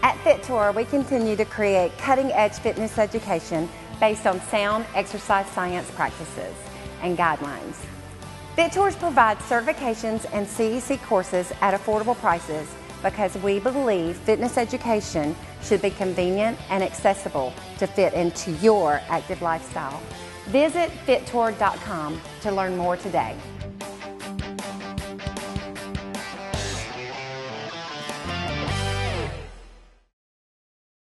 At FiTOUR, we continue to create cutting-edge fitness education based on sound exercise science practices and guidelines. FiTOUR provides certifications and CEC courses at affordable prices because we believe fitness education should be convenient and accessible to fit into your active lifestyle. Visit FiTOUR.com to learn more today.